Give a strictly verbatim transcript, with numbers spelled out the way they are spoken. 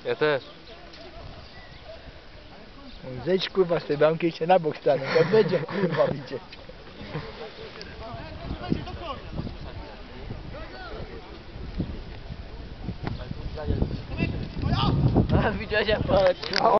Ja też. Zejdź kurwa z tej bramki i się na bok stanę, to będzie kurwa widzieć. Widziałeś jak polecił?